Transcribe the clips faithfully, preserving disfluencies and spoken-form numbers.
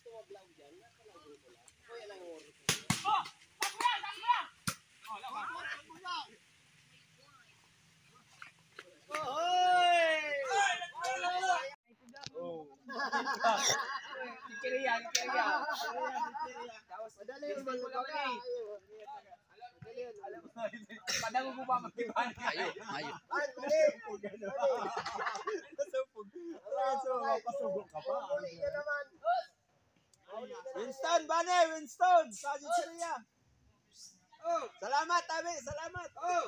Padang mo ba magkibahan? Ayo, ayo. Winston, Bane, Winston, Sajid Syria. Oh, salamat, Tabi, salamat. Oh.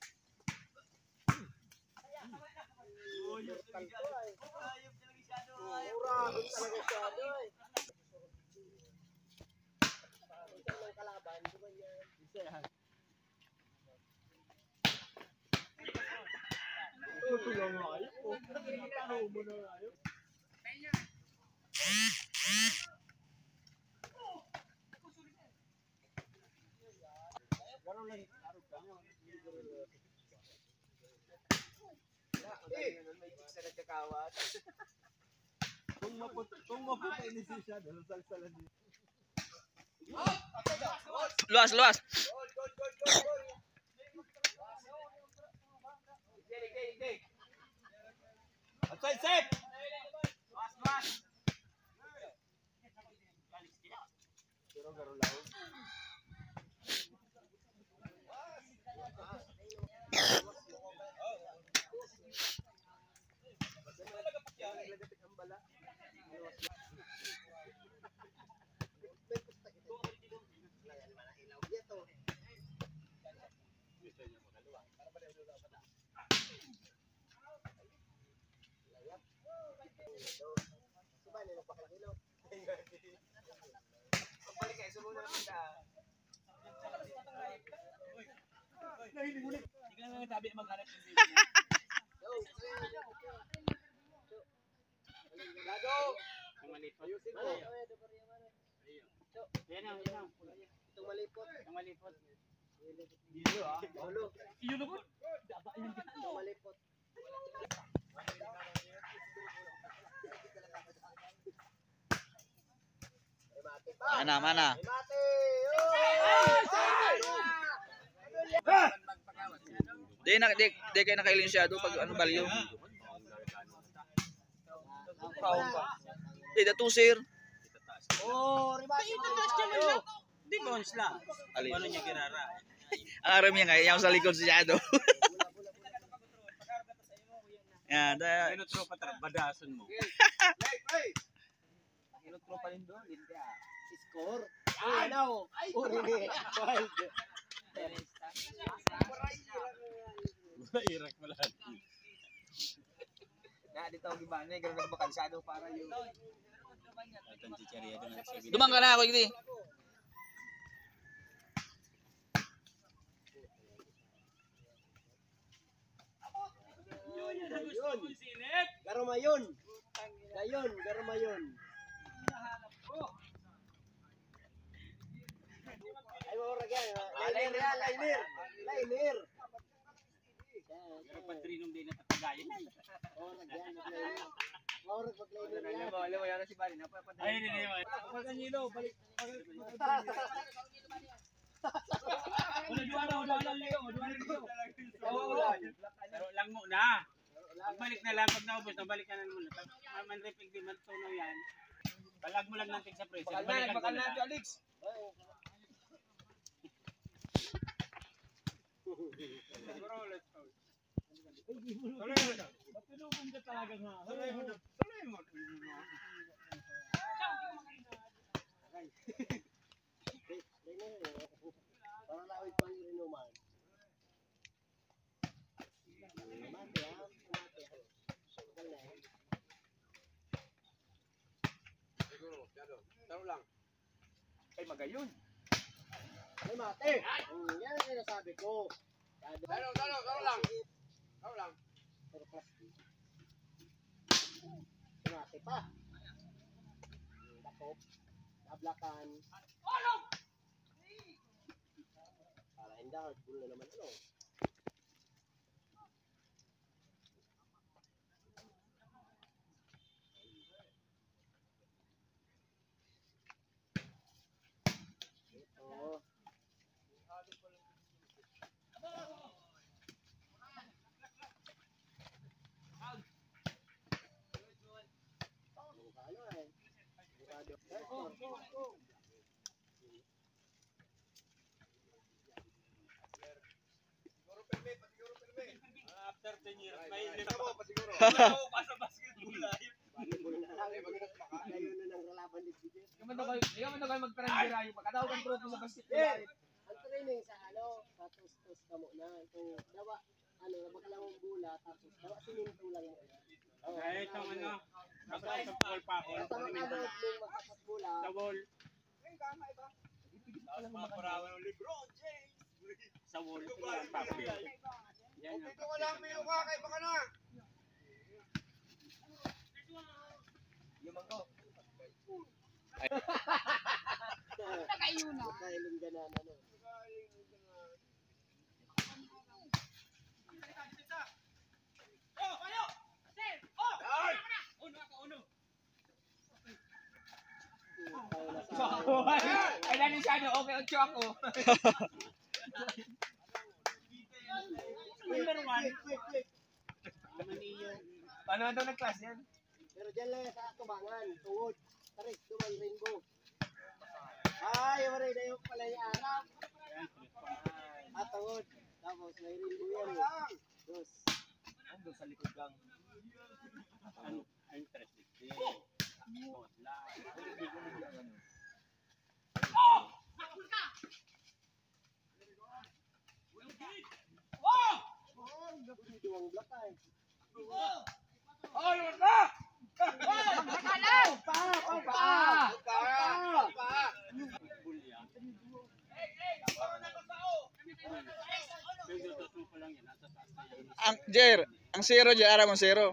Kung mapunta, kung mapunta ini siya, dahil salsalan niya. Luas, luas. Outside safe. Mas, mas. Pero garo lao. Mana, mana? Di na di, di kayo nakailinsyado pag ano balyo. Di datusir. Oh, ribati mo. Di mo sila. Alin? Ano niya ginara? Ang aram niya nga yung sa likod siyado. Yan, da. Ano tropa tar badason mo? Hinutro pa rin doon, hindi ah. Score. Ano? Uri. Wild. Irak mo lahat. Na dito ang iba na, gano'n nagbakansyado para yun. Itong chicheria doon ang sabi. Dumang ka na ako hindi. Garumayon. Gayon, garumayon. Ay mo ra gyud. Lainer ya, lainer. Lainer. Pero padrinong din na tatagayan. Oh, nagyan lainer. Ora pag lainer. Alam mo, alam mo yan si Bari na pa padrin. Ay, hindi naman. Pag kanino, balik. Wala duwara, wala lang liyo, duwara liyo. Oo. Pero lang mo na. Balik na lang pag naubos na balik ka na muna. Man repig di man tunaw yan. Balag mo lang natin sa press. Bakal na, bakal na to Alex. Bro, let's go. Tuloy mo na. Matulungan ka talaga nga. Tuloy mo. Tuloy mo. Para lawig pang inuman. Mati ha, mati ha. Siguro, dado. Taro lang. Ay magayon. Ay mati. Hmm, yan ang sinasabi ko. Dado, dado, dado lang. Dado lang. Pero plastic. Mati pa. Bakop. Nablakan. Ano? Para hindi hardball na naman ano. thirteen years, may lima Tama pa siguro. Oo, pasa basketball na yun. Volleyball na lang. Eh, pag ngayon na ng lalaban ni Gigi. Ikaw man daw kayo, ikaw man daw kayo mag-trendera yung pagkatawag ang trophy sa basketball. Yeah. Ang training sa ano, sa tos-tos ka muna. Itong dawa, ano, bakalang bula, tapos dawa sininto lang mo. Kaya itong ano, kapag sa ball pa ako, Basta makabot yung makapat bula. sa wall, Alam mo makarawan ng Lebron James. sa wall, yan, papi. Yan, yan. Dito ka lang, may uka, kay baka na. Yung mangko. Nakayuna. Nakailong ganan, ano. Tayo na sa Ay, nani siya ano, okay, ocho ako. Number one. Quick, quick, quick. Maniyo. Paano daw nag-class yan? Pero dyan lang sa tubangan, tuwod. Tarik, duman, rainbow. Ay, yung maray na yung pala yung Arab. At tuwod. Tapos may rainbow yan. eh. Dos. Ando sa likod lang. Ano, interesting. Bot lang. Duwang block ay. Oh, yun na! Nakalaw! Pa! Pa! Pa! Pa! Pa! Bulya. Medyo tutu pa lang yan. Nasa taas na yan. Ang Jer, ang zero Jer, aram ang zero.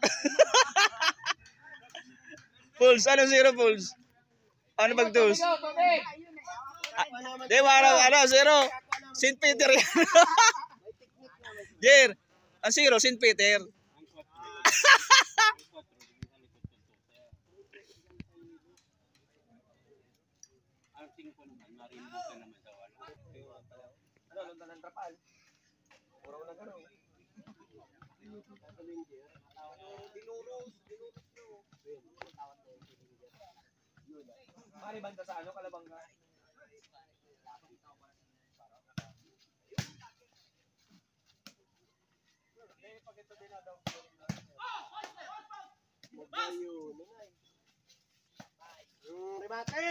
Pulse, ano zero Pulse? Ano bag dos? Ikaw, tubig! Di araw ano zero. Saint Peter yan. May technique naman. Jer, ang zero Saint Peter. Ang kwatro. Ang kwatro. Hindi sa likod ng tuta. Ang tingin ko naman, marinig ka naman sa wala. Ano, lundan ng trapal? Puro na gano'n. Dinuros, dinuros no. Mari banda sa ano, Kalabanga. Magayo. Nungay. Yung remate.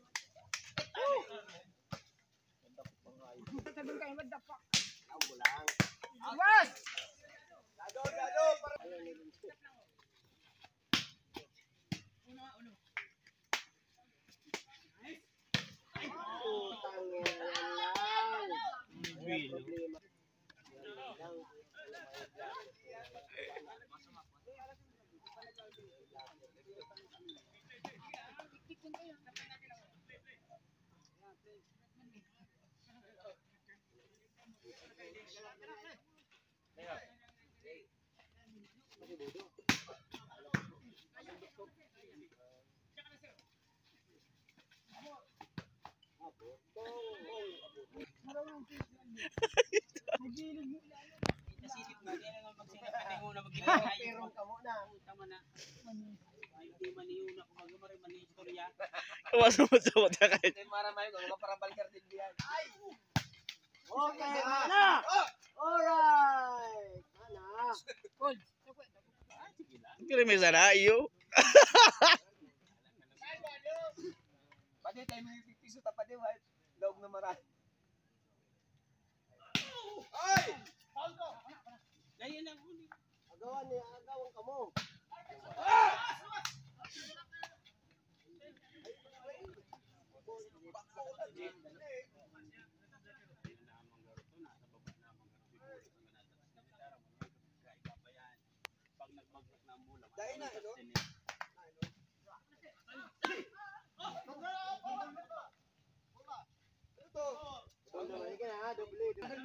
Sabi kayo, madapak. Ang bulang. Awas! Gado, gado. Ayun, nilun. Putang yan lang. Walang problema. Yan lang. Nasilip na, hindi naman magsilip. Hindi mo na mag-inagay. Pero ka muna. Tama na. Ay, hindi maniuna kung mag-umari, mani-istorya. Kamasumot sa kanya kahit. Ito yung maramay ko, mga parabal kartin diyan. Okay, mana. Alright. Mana. Kirimisa na, iyo. Pati tayo may piso tapat din, wahit laog na marami. Ganyan lang huli. Agawan niya, agawan ka mo. Dahil na, ano? Doble, balik ka na ha, doble.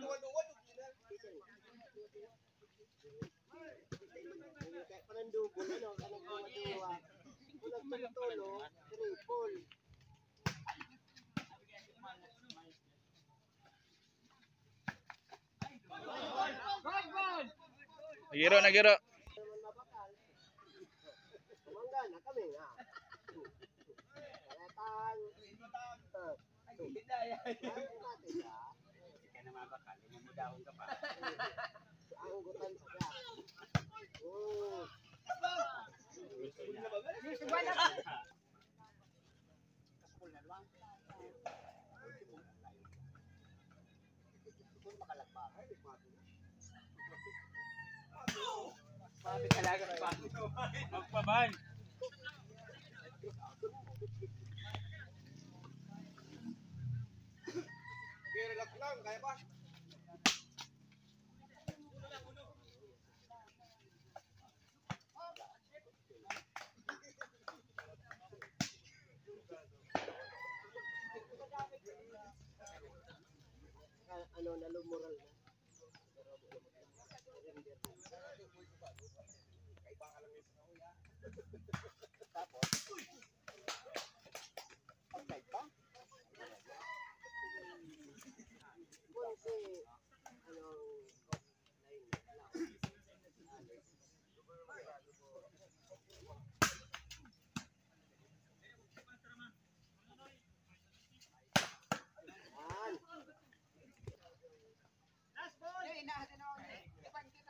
Kahit pa ng double, ano, kanang duwa-duwa. Kung nagtulo, triple. Nagiro, nagiro. Naman mabakal. Tumangga na kami nga. Kalatang. Hindi na yan. Ay, natin ha. Hindi ka na mabakal. Hindi mo dahon ka pa. Ang gutan sa gas. Subala. Sabi talaga pa. Magpaban. Okay, relax lang. Kaya ba? Ah, ano, nalumural na. Tapos, outside pa? Kung si, ano, line na lang. Yan. Eh, inahatin ako. Ibang dito.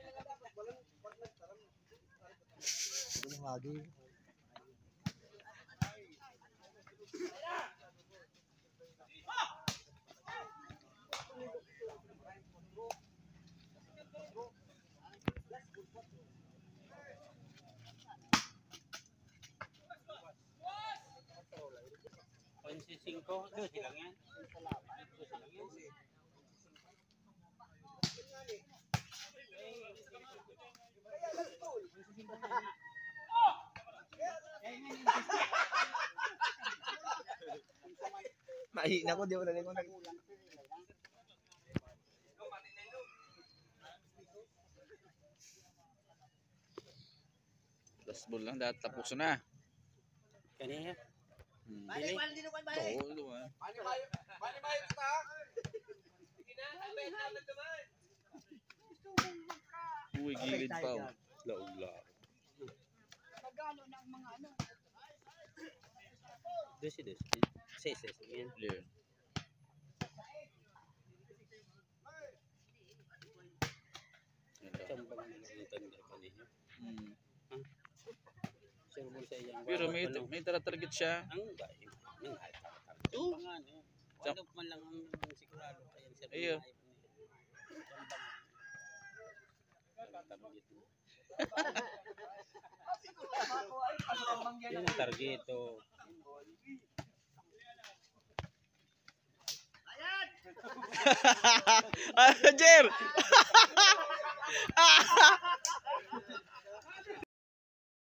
Ponsi singko, dosi lang yan. Dosi lang yan. Mahina ko, di ko na ko nag... Last ball lang, dahil tapos na. Kanina. Hmm. Balik, balik, dito ka, balik. Oo, duman. Mani mayo, mani mayo ta. Sige na, sabay na naman. Gusto mong magka... Uy, gilid pa. Oh. Laog-laog. Magano ng mga ano. Dosi, dosi. Ses, ses. Yan. Yeah. Sambang na lang tanda kanina. Hmm. Serbo sa iyang. Pero may, may tara-target siya. Ang dahil. Ang dahil. Ito. Ano man lang ang sigurado. Ayan, sir. Iyo. Yan ang targeto. Ah, Jer!